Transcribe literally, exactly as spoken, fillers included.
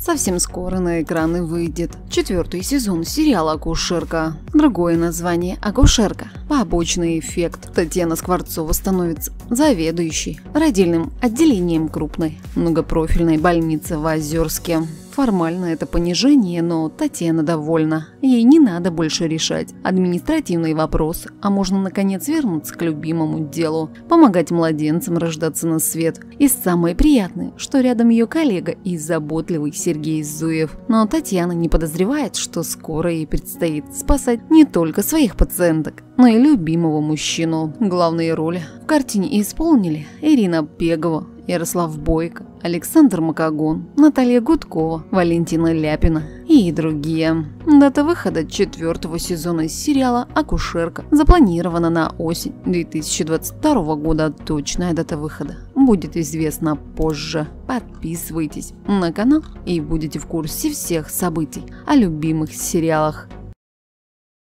Совсем скоро на экраны выйдет четвертый сезон сериала «Акушерка». Другое название «Акушерка». Побочный эффект. Татьяна Скворцова становится заведующей родильным отделением крупной многопрофильной больницы в Озерске. Формально это понижение, но Татьяна довольна. Ей не надо больше решать административные вопросы, а можно наконец вернуться к любимому делу – помогать младенцам рождаться на свет. И самое приятное, что рядом ее коллега и заботливый Сергей Зуев. Но Татьяна не подозревает, что скоро ей предстоит спасать не только своих пациенток, но и любимого мужчину. Главные роли в картине исполнили Ирина Пегова, Ярослав Бойко, Александр Макогон, Наталья Гудкова, Валентина Ляпина и другие. Дата выхода четвертого сезона сериала «Акушерка» запланирована на осень две тысячи двадцать второго года. Точная дата выхода будет известна позже. Подписывайтесь на канал и будете в курсе всех событий о любимых сериалах.